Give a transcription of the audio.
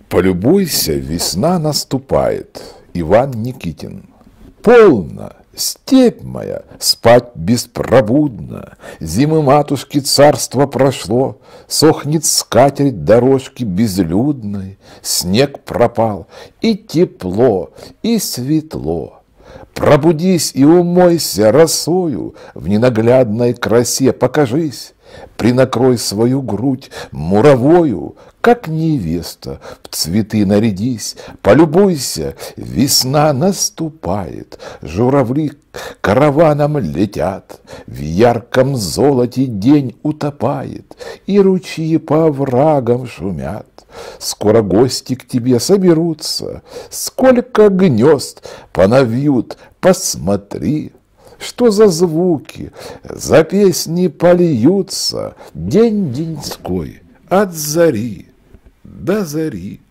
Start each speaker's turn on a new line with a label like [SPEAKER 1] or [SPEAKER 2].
[SPEAKER 1] Полюбуйся, весна наступает. Иван Никитин. Полно, степь моя, спать беспробудно. Зимы матушки царство прошло, сохнет скатерть дорожки безлюдной. Снег пропал, и тепло, и светло. Пробудись и умойся росою, в ненаглядной красе покажись. Принакрой свою грудь муровою, как невеста, в цветы нарядись. Полюбуйся, весна наступает, журавли караваном летят, в ярком золоте день утопает, и ручьи по оврагам шумят. Скоро гости к тебе соберутся, сколько гнезд понавьют, посмотри. Что за звуки, за песни польются, день деньской от зари до зари.